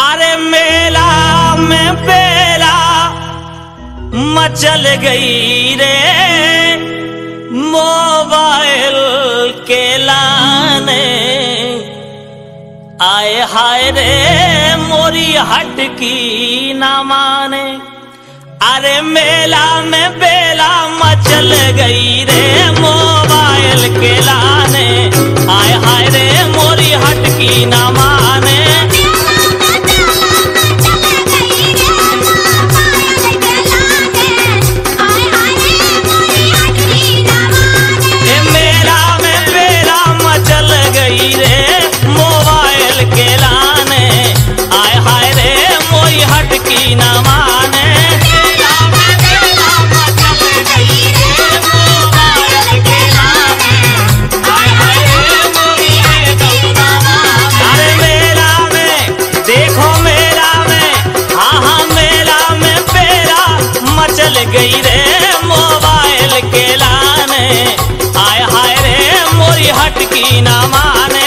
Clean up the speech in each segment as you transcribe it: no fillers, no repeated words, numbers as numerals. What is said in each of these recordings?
अरे मेला में बेला मचल गई रे मोबाइल के लाने। आए हाय रे मोरी हट की ना माने। अरे मेला में बेला मचल गई रे मोबाइल के लाने। आए हाय रे मोरी हट की ना माने। गई रे मोबाइल के लाने। आय हाय रे मोरी हट की ना माने।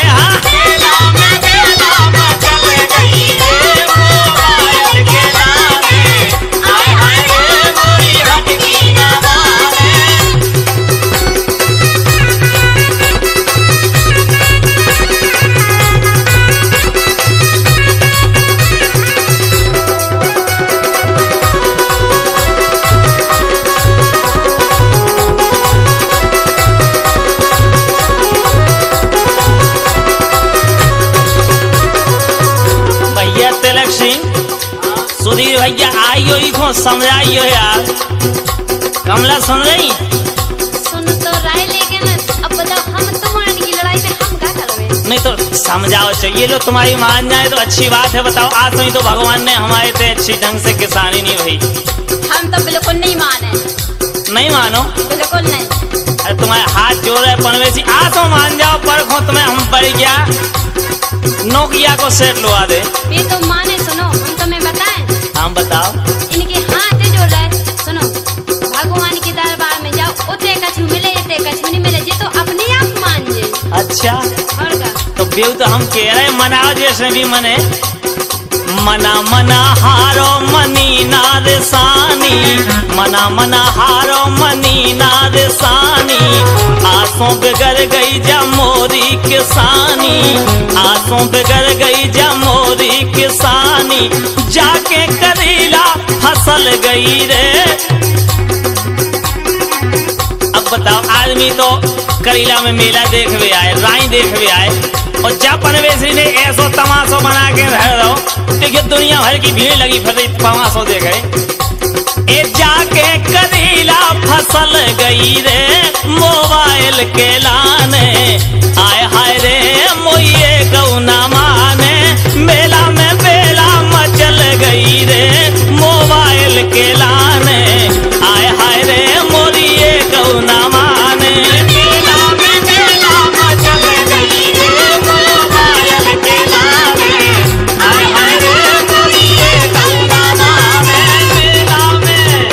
सुधीर भैया आइयो इको समझाइयो यार। कमला सुन रही? सुन तो रही, लेकिन अब बताओ हम तुम्हारी की लड़ाई में हम क्या करें? नहीं तो समझाओ चाहिए। लो तुम्हारी मान जाए तो अच्छी बात है। बताओ आज तो भगवान ने हमारे से अच्छी ढंग से किसानी नहीं हुई। हम तो बिल्कुल नहीं माने। नहीं मानो? बिल्कुल नहीं। अरे तुम्हारे हाथ जोड़ रहे पनवेसी। आज तो मान जाओ, परखो तुम्हें हम पड़ गया नोकिया को सेट लुआ दे। ये तो माने। सुनो हम तुम्हें बताएं। हम बताओ। इनके हाथ जोड़ रहे। सुनो भगवान के दरबार में जाओ, उते कछु मिले इते कछु नहीं मिले, जे तो अपने आप मान जे। अच्छा और का तो बेव तो हम कह रहे मनाओ जैसे भी मने। मना मना हारो मनी नाद सानी। मना मना हारो मनी नाद सानी। आसों बिगड़ गई जा मोरी किसानी। आसों बिगड़ गई जा मोरी किसानी। जाके करीला फसल गई रे। अब बताओ आदमी तो करीला में मेला देखने आए, राई देखने आए, और जब पनवेसी ने ऐसो तमाशो बना के रह रहो। देखिए दुनिया भर की भीड़ लगी फिर तमाशो देख रहे। ए जाके करीला फसल गई रे मोबाइल के लाने। आय हाय रे मोये गौना माने। मेला में बेला मचल गई रे मोबाइल के लाने। आय हाय रे मोरी ये गौना माने। मेला में बेला मचल गई रे मोबाइल के लाने। आय हाय रे मोरी ये गौना माने। मेला में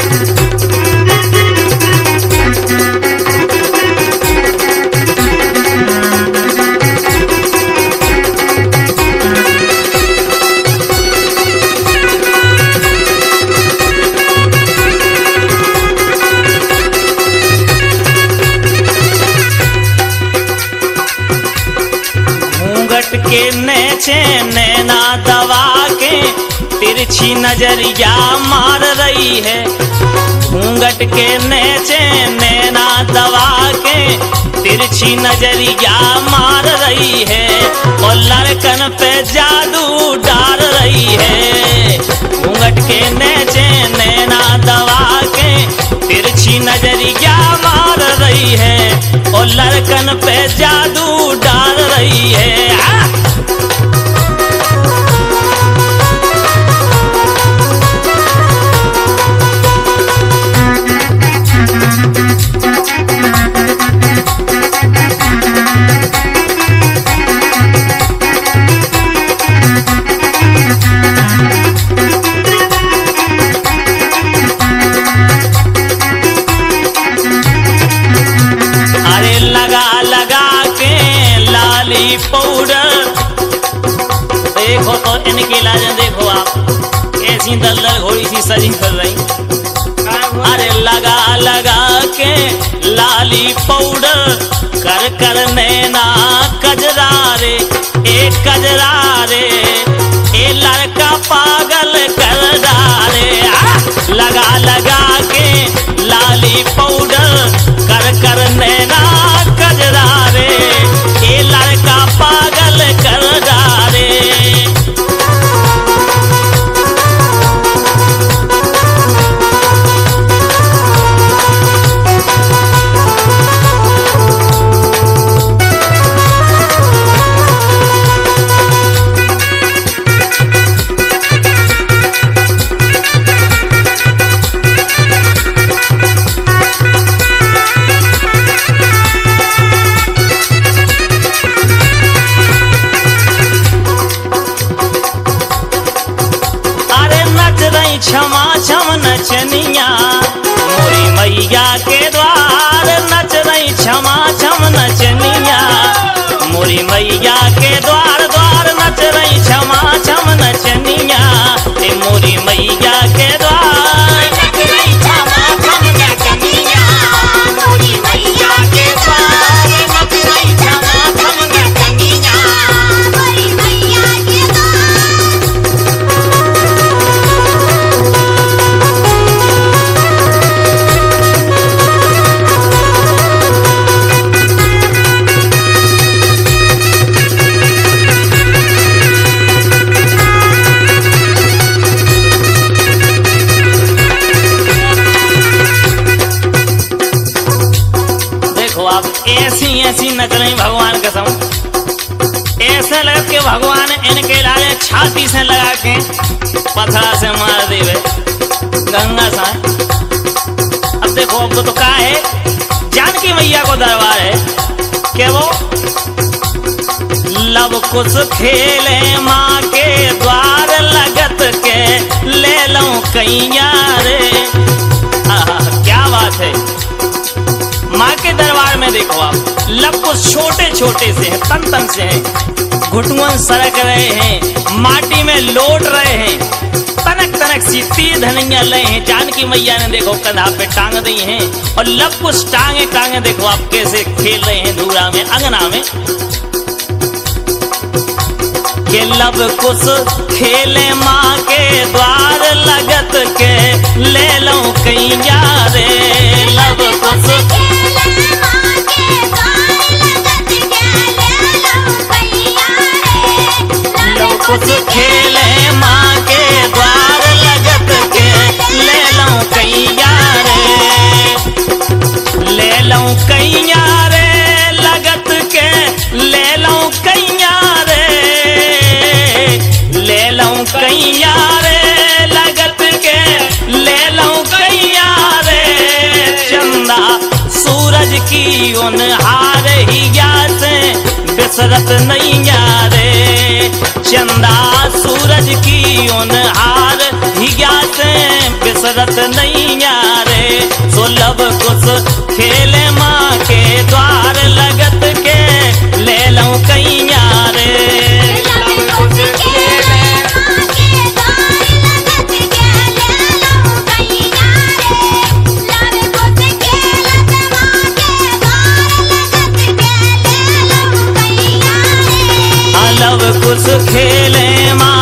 के नेचे नैना दबा के तिरछी नजरिया मार रही है। घूंघट के नेचे नैना दबा के तिरछी नजरिया मार रही है। और लड़कन पे जादू डाल रही है। घूंघट के नेचे नैना दबा के तिरछी नजरिया मार रही है। और लड़कन पे जादू डाल रही है। अरे लगा लगा के देखो तो इनके लाज देखो आप ऐसी दलदल घोड़ी सी सजी कर रही। अरे लगा लगा के लाली पाउडर कर कर नैना कजरा रे ए कजरा रे ए लड़का पागल कर डारे। लगा लगा के लाली पाउडर कर कर नैना कजरा रे ए लड़का पागल कर डारे। क्षमा छम नचनिया मोरी मैया के द्वार नच रही क्षमा छम नचनिया मोरी मैया के द्वार द्वार नच रही क्षमा छम नचनिया ए मोरी मैया के द्वार नच रही क्षमा छम नचनिया मोरी मैया के द्वार नच रही क्षमा छम नचनिया मोरी मैया के द्वार। ऐसी ऐसी नच रही भगवान कसम ऐसे लग के भगवान इनके लाले छाती से लगा के पथरा से मार देवे गंगा सा। अब देखो अब तो क्या है जानकी मैया को दरबार है कि वो लब कुछ खेले माँ के द्वार लगत के ले लो कैया रे। क्या बात है माँ के दरबार में देखो आप लब कुछ छोटे छोटे से हैं तन तन से हैं घुटुअन सरक रहे हैं माटी में लौट रहे हैं तनक तनक सी तीर धनिया ले हैं। जानकी मैया ने देखो कंधा पे टांग दी हैं और लब कुछ टांगे टांगे देखो आप कैसे खेल रहे हैं धूरा में अंगना में के लब कुछ खेले माँ के द्वार लगत के ले लो कैया रे। लब कुछ कुछ खेले माँ के द्वार लगत के ले लो कैया रे ले लो कैया रे लगत के ले लो कैया रे ले लो कैया रे लगत के ले लो कैया रे। चंदा सूरज की उन हार हिया से बिसरत नैया रे चंदा सूरज की उन हार हिया से बिसरत नैया रे। सो लब कुछ खेले माँ के द्वार लगत के ले लो कैया रे। लब कुछ खेले माँ